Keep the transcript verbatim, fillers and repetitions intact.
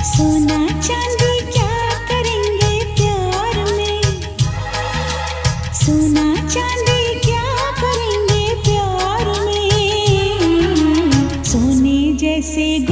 सोना चांदी क्या करेंगे प्यार में, सोना चांदी क्या करेंगे प्यार में, सोने जैसे